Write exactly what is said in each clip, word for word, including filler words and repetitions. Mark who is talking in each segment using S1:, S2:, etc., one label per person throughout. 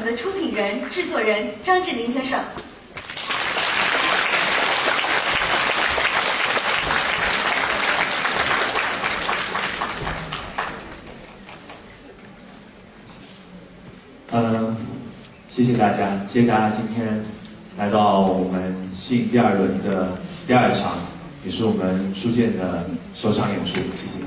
S1: 的出品人、制作人张智霖先生。
S2: 嗯，谢谢大家，谢谢大家今天来到我们信第二轮的第二场，也是我们书剑的首场演出，谢谢。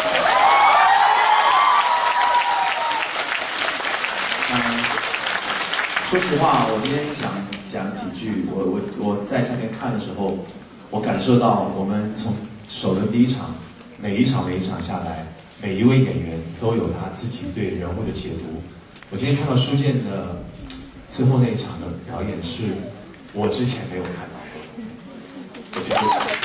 S2: 嗯，说实话，我今天想讲几句，我我我在下面看的时候，我感受到我们从首轮第一场，每一场每一场下来，每一位演员都有他自己对人物的解读。我今天看到书剑的最后那一场的表演，是我之前没有看到的。我觉得，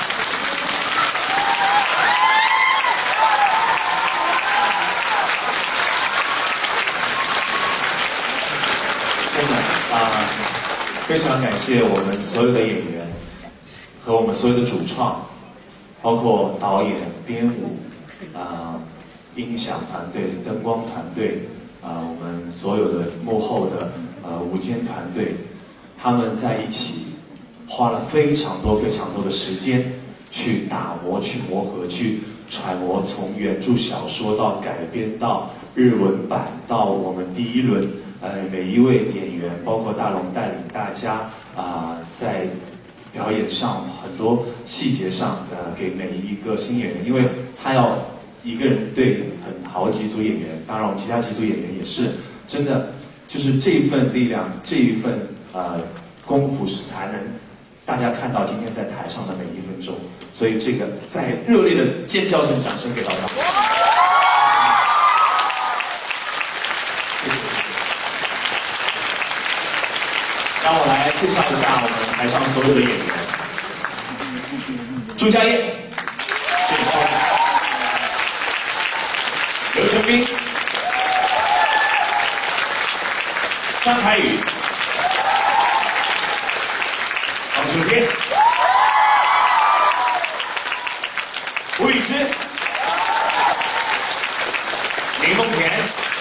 S2: 真的啊，非常感谢我们所有的演员和我们所有的主创，包括导演、编舞、啊、音响团队、灯光团队。啊、呃，我们所有的幕后的呃舞监团队，他们在一起花了非常多非常多的时间去打磨、去磨合、去揣摩，从原著小说到改编到日文版，到我们第一轮，呃，每一位演员，包括大龙带领大家啊、呃，在表演上很多细节上，呃，给每一个新演员，因为他要。一个人对很好几组演员，当然我们其他几组演员也是，真的就是这一份力量，这一份呃功夫是才能大家看到今天在台上的每一分钟。所以这个在热烈的尖叫声、掌声给到他。谢谢。让我来介绍一下我们台上所有的演员：朱家燕。刘成斌、张凯宇、王楚天、吴宇之、林梦田、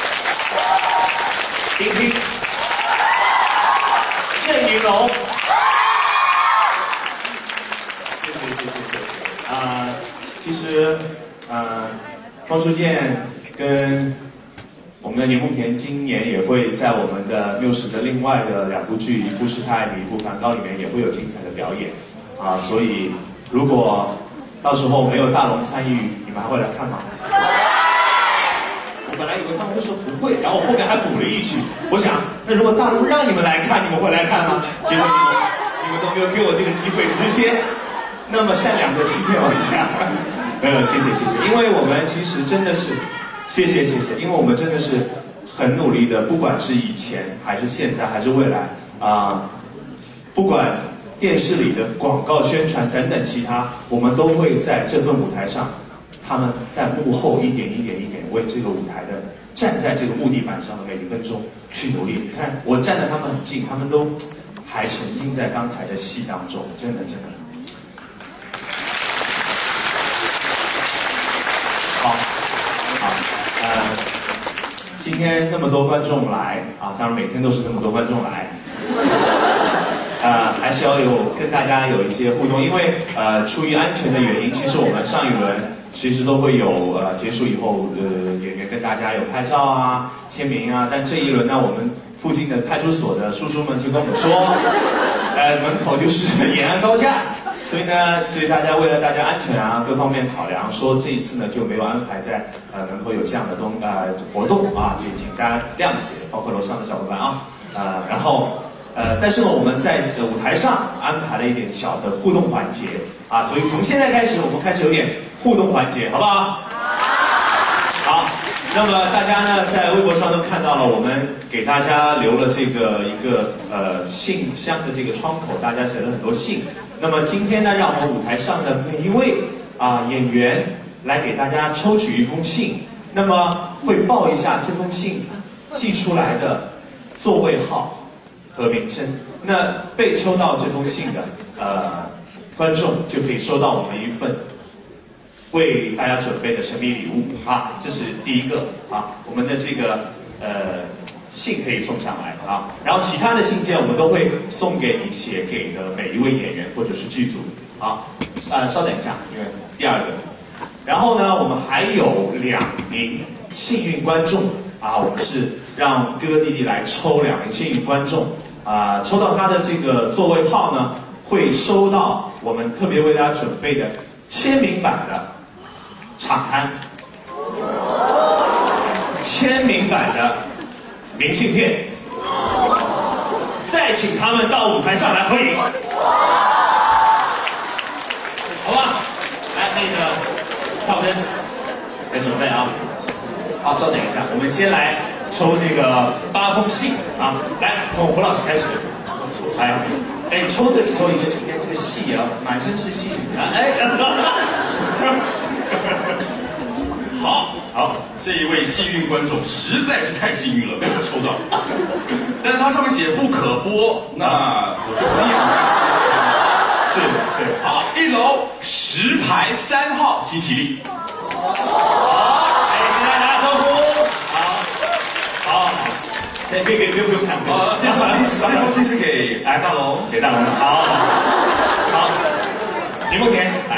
S2: 丁丁、郑云龙。谢谢谢谢谢谢。啊、呃，其实呃，方书剑。跟我们的林梦田今年也会在我们的缪时的另外的两部剧，一部是《太爱你》，一部《梵高》里面也会有精彩的表演啊！所以如果到时候没有大龙参与，你们还会来看吗？我本来以为他们会说不会，然后后面还补了一句，我想那如果大龙让你们来看，你们会来看吗？结果你们你们都没有给我这个机会，直接那么善良的欺骗我一下。没有，谢谢谢谢，因为我们其实真的是。谢谢谢谢，因为我们真的是很努力的，不管是以前还是现在还是未来啊、呃，不管电视里的广告宣传等等其他，我们都会在这份舞台上，他们在幕后一点一点一点为这个舞台的站在这个木地板上的每一分钟去努力。你看我站得他们很近，他们都还沉浸在刚才的戏当中，真的真的。好。呃，今天那么多观众来啊，当然每天都是那么多观众来，呃，还是要有跟大家有一些互动，因为呃，出于安全的原因，其实我们上一轮其实都会有呃结束以后，呃，演员跟大家有拍照啊、签名啊，但这一轮呢，我们附近的派出所的叔叔们就跟我们说，呃，门口就是延安高架。所以呢，就是大家为了大家安全啊各方面考量，说这一次呢就没有安排在呃门口有这样的东呃活动啊，就请大家谅解，包括楼上的小伙伴啊，呃，然后呃，但是呢我们在舞台上安排了一点小的互动环节啊，所以从现在开始我们开始有点互动环节，好不好？好。那么大家呢，在微博上都看到了，我们给大家留了这个一个呃信箱的这个窗口，大家写了很多信。那么今天呢，让我们舞台上的每一位啊、呃、演员来给大家抽取一封信，那么会报一下这封信寄出来的座位号和名称。那被抽到这封信的呃观众就可以收到我们一份为大家准备的神秘礼物啊，这是第一个啊，我们的这个呃信可以送上来啊，然后其他的信件我们都会送给你写给的每一位演员或者是剧组。好，呃，稍等一下，因为第二个。然后呢，我们还有两名幸运观众啊，我们是让哥哥弟弟来抽两名幸运观众啊，抽到他的这个座位号呢，会收到我们特别为大家准备的签名版的场刊，签名版的明信片，再请他们到舞台上来合影，好吧？来，那个跳灯，来准备啊！好，稍等一下，我们先来抽这个八封信啊！来，从胡老师开始。哎，哎，抽的抽一个，应该这个戏啊，满身是戏啊！哎，
S3: 好，好，这一位幸运观众实在是太幸运了，被我抽到。但是它上面写不可播，那我就不念了。
S2: 是，对，
S3: 好，一楼十排三号金奇力。
S2: 好，哎，跟大家打招呼。好，好，可以可以可以，不用不用看。
S3: 啊，这封信，这封信是给哎大龙，
S2: 给大龙的。好，好，李梦田来。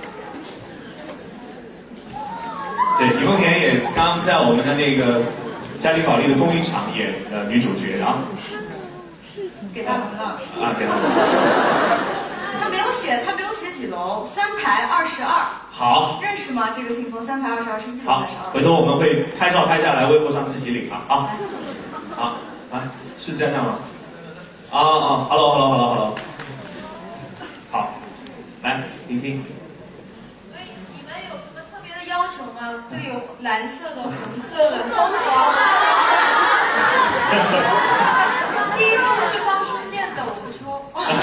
S2: 对，李梦田也刚在我们的那个嘉里保利的公益场演呃女主角啊。
S1: 给大龙的。
S2: 啊，给大龙。
S1: 他没有写，他没有写几楼，三排二十二。
S2: 好。
S1: 认识吗？这个信封三排二十二是一楼
S2: 好
S1: 还是二楼？
S2: 回头我们会拍照拍下来，微博上自己领啊啊。好，来，是这样吗？啊啊 ，hello hello hello hello。好，来听听。
S4: 所以你们有什么特别的要求吗？就有蓝色的、红色的、黄色的。第一封是方书建的，我不抽。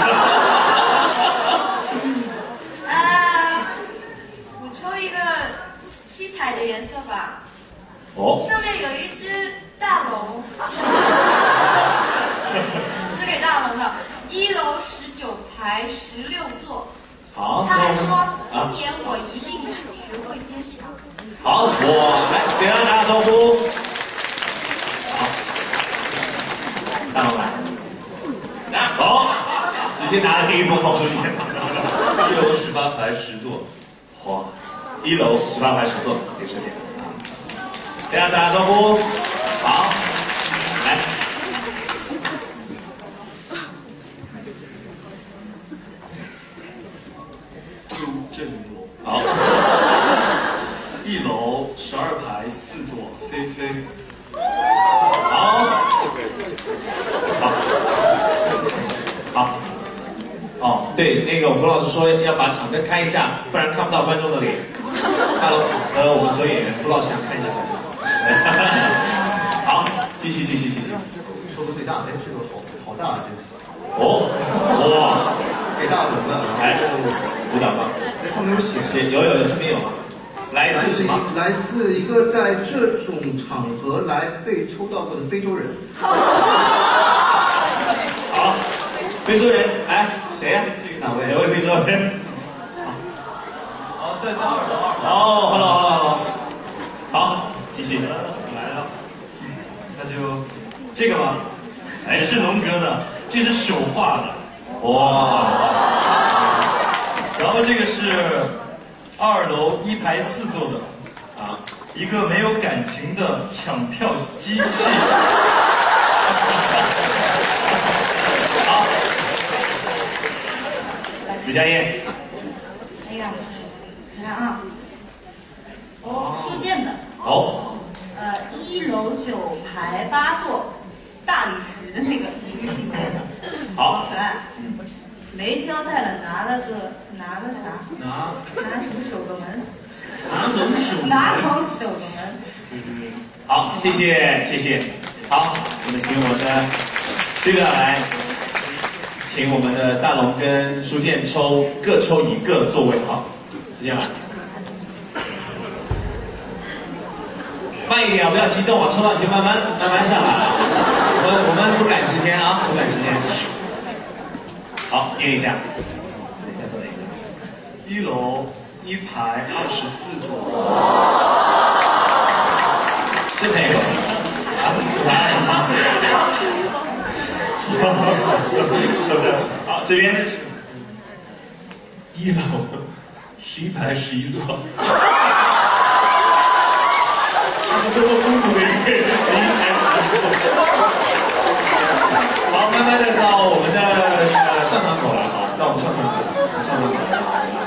S4: 呃，我抽一个七彩的颜色吧。
S2: 哦。
S4: 上面有一只大龙，是给大龙的。一楼十九排十六座。
S2: 好。
S4: 他还说，今年我一定学会坚强。
S2: 好，我来给大家打招呼。好，大老板，拿好，直接拿了第一封放出去。
S3: 一楼十八排十座。
S2: 哇，一楼十八排十座，给十点。给大家打招呼。好，来。
S3: 周振龙。
S2: 好。
S3: 一楼十二排四座，菲菲。
S2: 好。好。好。哦，对，那个我们老师说要把场灯开一下，不然看不到观众的脸。大龙和我们所有演员，胡老师想看一下。好，继续继续继续。
S5: 收的最大的，哎，这个好好大啊，这个。
S2: 哦，哇，
S5: 给大龙的。
S2: 来，舞蹈吧。
S5: 哎，他没有写。
S2: 写有有有，这边有吗？来自什么？
S5: 来自一个在这种场合来被抽到过的非洲人。
S2: 好，非洲人，来，谁呀？这个哪位？哪位非洲人？
S3: 好，在在二楼二楼。
S2: 哦，好了好了好了，好，继续。
S3: 来了，那就这个吧。哎，是龙哥的，这是手画的。
S2: 哇。
S3: 然后这个是二楼一排四座的啊，一个没有感情的抢票机器。
S2: 好，吕佳燕。
S1: 哎呀，看看啊，哦，书建的。
S2: 哦。
S1: 呃，一楼九排八座，大理石的那个一个信封。
S2: 好。
S1: 可爱。嗯。没交代了，拿了个拿了啥？
S3: 拿
S1: 拿什么守个门？
S3: 拿龙手。
S1: 拿龙守个门。
S2: 嗯，好，谢谢谢谢。好，我们请我们的崔哥来，请我们的大龙跟书建抽各抽一个座位号，这样来。慢一点啊，不要激动啊，抽到你就慢慢慢慢上来。我们我们不赶时间啊，不赶时间。好，念一下。
S3: 一楼一排二十四座。
S2: 是哪个？啊， 是不是？好，这边
S3: 一楼十一排十一座。
S2: 这么孤独的一个人，十一排十一座。好，慢慢的到我们的呃上场口了，好，到我们上场口，上场口。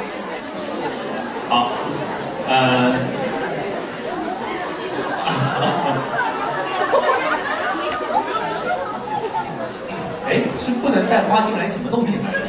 S2: 好，呃。哎，是不能带花进来，怎么弄进来的？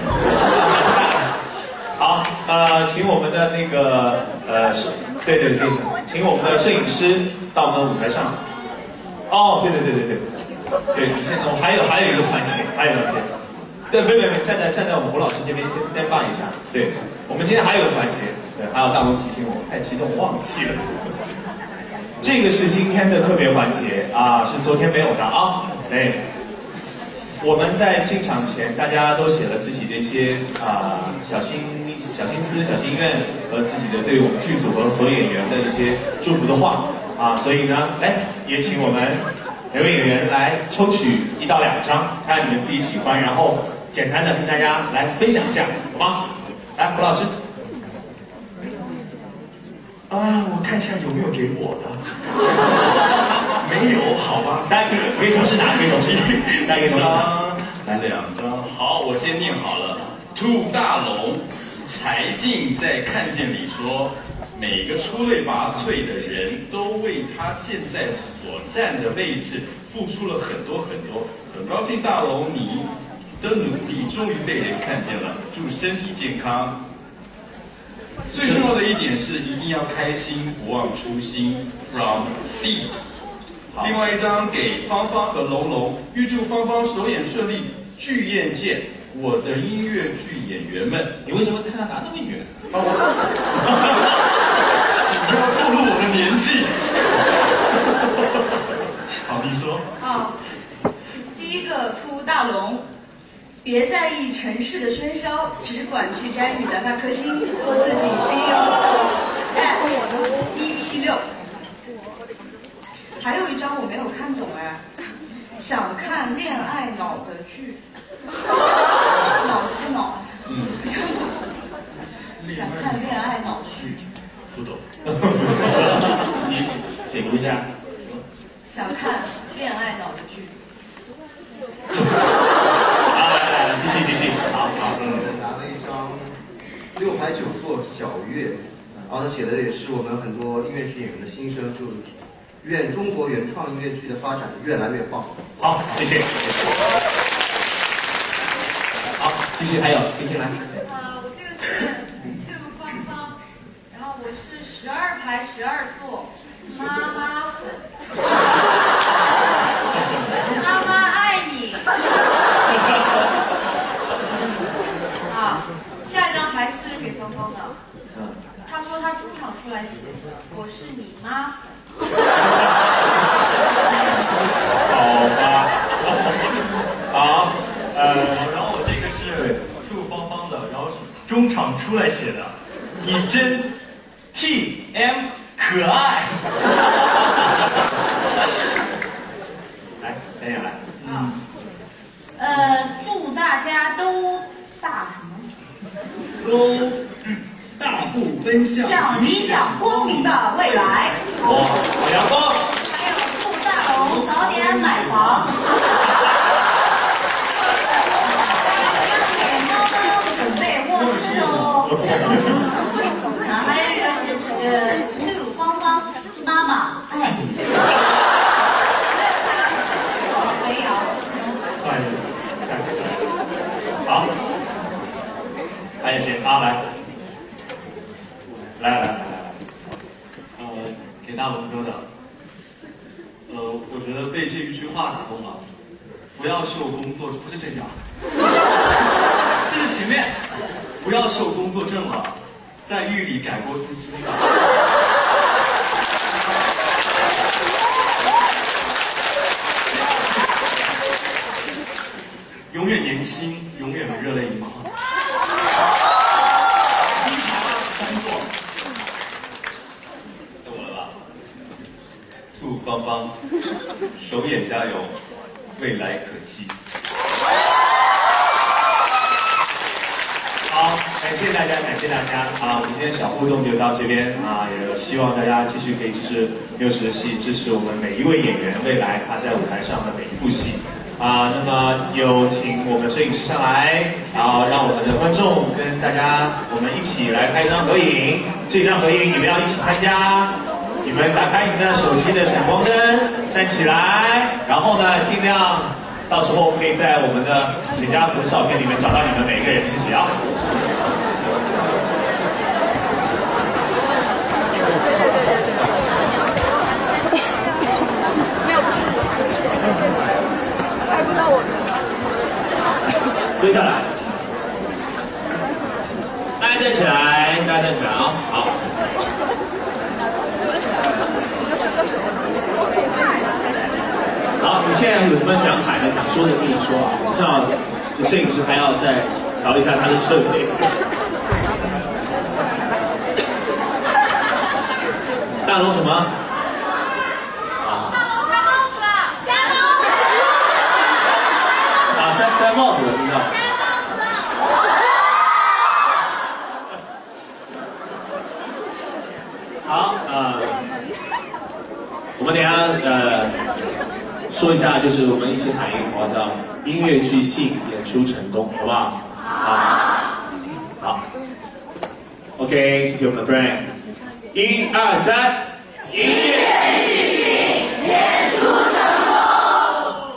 S2: 好，呃，请我们的那个呃摄，对对对，请我们的摄影师到我们的舞台上。哦，对对对对对，对，你现在我还有还有一个环节，还有一个环节，对，别别别，站在站在我们胡老师这边先 stand by 一下。对，我们今天还有个环节，对，还有大龙提醒我，太激动忘记了。这个是今天的特别环节啊，是昨天没有的啊，哎。我们在进场前，大家都写了自己的一些啊、呃、小心小心思、小心愿和自己的对我们剧组和所有演员的一些祝福的话啊，所以呢，来也请我们每位演员来抽取一到两张，看你们自己喜欢，然后简单的跟大家来分享一下，好吗？来，胡老师。
S3: 啊，我看一下有没有给我的。没有，好吧，
S2: 大家可以可以同时拿，可以同时，大家可以同时拿。
S3: 来两张，好，我先念好了。兔大龙，柴静在《看见》里说，每个出类拔萃的人都为他现在所站的位置付出了很多很多。很高兴大龙你的努力终于被人看见了，祝身体健康。最重要的一点是一定要开心，不忘初心。From C。另外一张给芳芳和龙龙，预祝芳芳首演顺利，剧院见！我的音乐剧演员们，
S2: 你为什么看他拿那么远？
S3: 帮我，请不要透露我的年纪。好，你说。
S4: 啊，第一个秃大龙，别在意城市的喧嚣，只管去摘你的那颗心，做自己 ，be yourself。at 一七六。还有一张我没有看懂哎，想看恋爱脑的剧，脑子的脑，嗯，想看恋爱脑剧，
S3: 不懂，
S2: 你解读一下。
S4: 想看恋爱脑的剧。
S2: 好，来来来，继续继续，好好，嗯，
S5: 拿了一张六排九座小乐，然后他写的也是我们很多音乐剧演员的心声，就愿中国原创音乐剧的发展越来越棒。
S2: 好，谢谢。好，继续，还有婷婷来。
S4: 呃，我这个是 two 芳芳，然后我是十二排十二座妈妈粉，妈妈爱你。啊，下一张还是给芳芳的。他说他主场出来写，我是你妈粉。
S2: 好吧，好，呃，
S3: 然后我这个是兔芳芳的，然后是中场出来写的，你真 T M 可爱。
S2: 来，等一下来。
S1: 啊，呃，祝大家都大什么？
S3: 都大步奔向
S1: 向理想光明的未来。
S2: 哇，好阳光。
S1: 还有祝大龙早点买房。给猫猫准备卧室哦。啊，还有一个是呃，祝芳芳妈妈爱你。没有。
S2: 好，还有谁？啊，来，来来来来来，
S6: 呃，给大龙哥的，呃，我觉得被这一句话打动了。不要受工作，不是这样，这是前面，不要受工作证了，在狱里改过自新的。永远年轻，永远的热泪盈眶。三座，
S3: 到我了吧？兔芳芳，首演加油，未来可期。
S2: 感谢大家，感谢大家啊！我们今天小互动就到这边啊，也希望大家继续可以支持六十的戏，支持我们每一位演员未来他在舞台上的每一部戏啊。那么有请我们摄影师上来，然后让我们的观众跟大家我们一起来拍一张合影。这张合影你们要一起参加，你们打开你们的手机的闪光灯，站起来，然后呢尽量。到时候可以在我们的全家福的照片里面找到你们每个人自己啊。
S7: 没有，不是，拍不到我。
S2: 蹲下来，大家站起来，大家站起来啊！好。好，你现在有什么想喊的、想说的，跟你说啊。正好，摄影师还要再调一下他的设备。大龙什么？啊。大龙摘帽子了，摘帽子。啊，摘摘帽子了，听到？摘帽子。好，呃，我们等一下呃。说一下，就是我们一起喊一个口号，叫“音乐剧性演出成功”，好不好？好。好。OK， 谢谢我们的 friend。一二三，音乐剧性演出成功。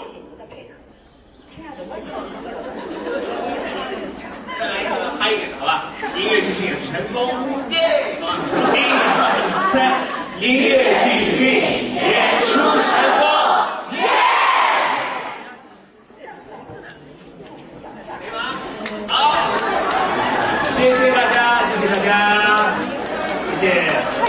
S2: 再来一个嗨一点的，好吧？音乐剧性演出成功，耶！一二三，音乐剧性演出成功。谢谢大家，谢谢大家，谢谢。